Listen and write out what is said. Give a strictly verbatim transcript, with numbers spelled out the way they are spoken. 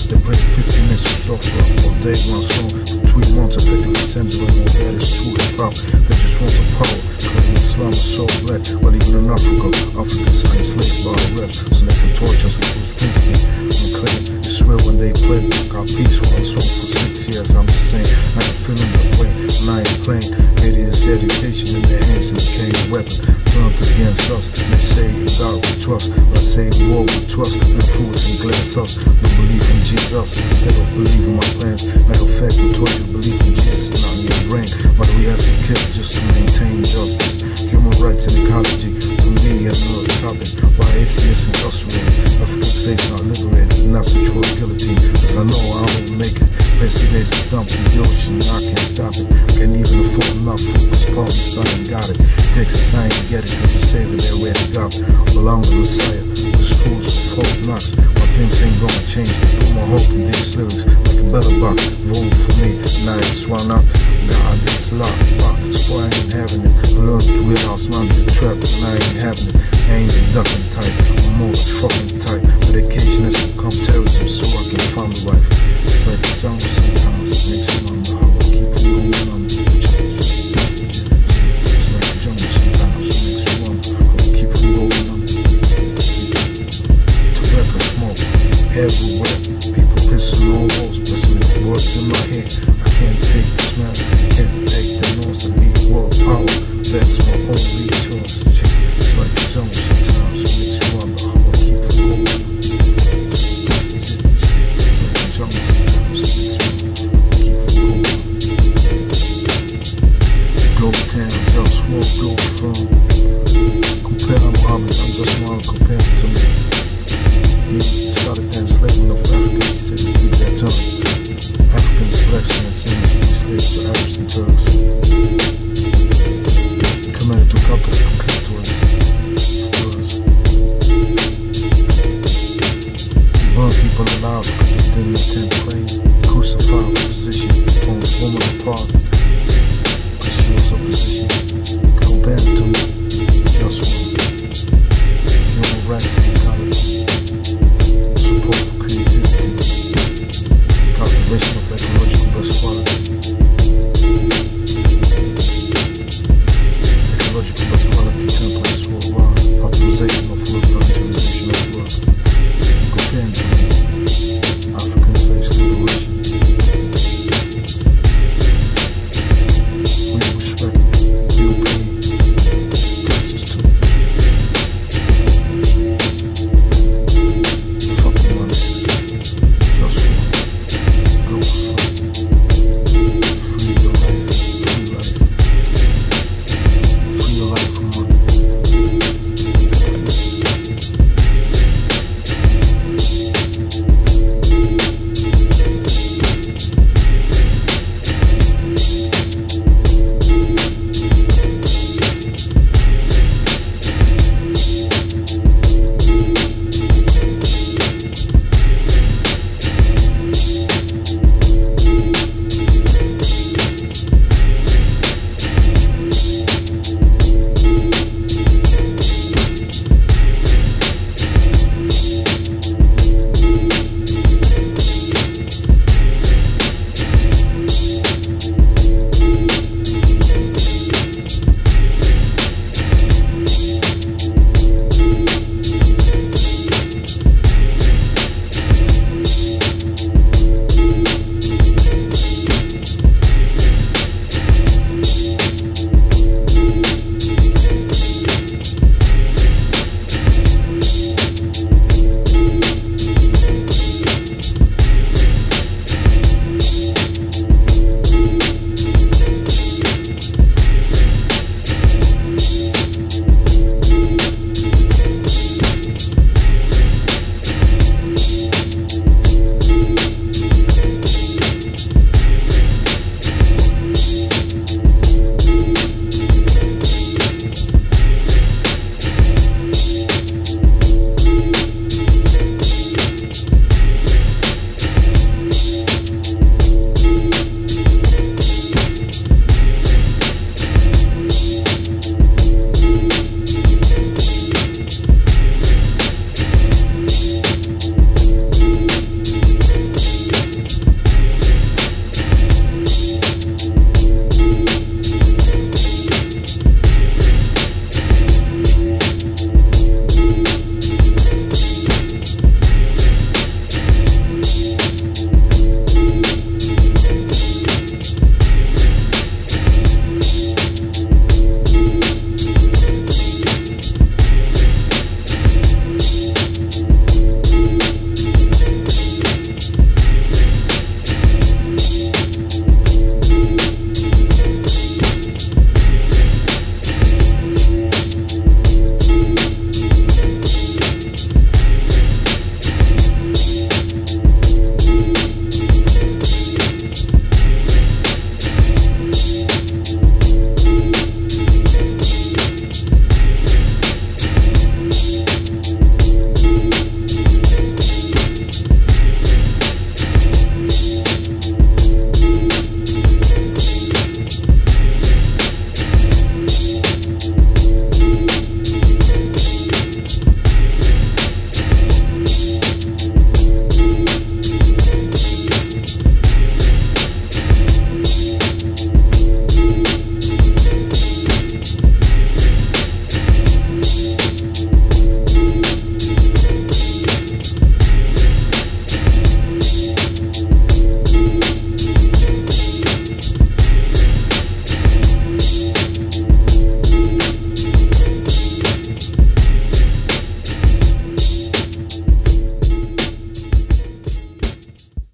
They play fifteen minutes of soft rock all day, one song. Between months, effectively censoring all that is true hip hop. They just want the power, claiming Islam is so black. But even in Africa, Africans are enslaved by reps, so they can torture us with Bruce Springsteen. I'm claiming it's real when they play. Got peace one song for six years. I'm just saying, I ain't feeling that way, and I ain't playing. Idiots' education in their hands and became a weapon turned against us. They say God we trust, but I say war we trust. And fools and glass us. We believe in Jesus instead of believing my plans. Matter of fact, we taught you to believe in Jesus, not in your brain. Why do we have to kill just to maintain justice? Human rights and ecology, to me, another topic. Why atheists incarcerated? African slaves not liberated, not central guillotine. Cause I know I won't make it. Basic days is dumped in the ocean, I can't stop it. Can't even afford enough for this promise, I ain't got it. Texas, I ain't get it, cause the savior there where they got. Well, I'm the Messiah, the schools of hope knocks. My things ain't gonna change, put my hope in these lyrics. Like a better box, vote for me, now it's why not? God, this lock, rock, so I ain't having it. I learned to realize man is a trap, and I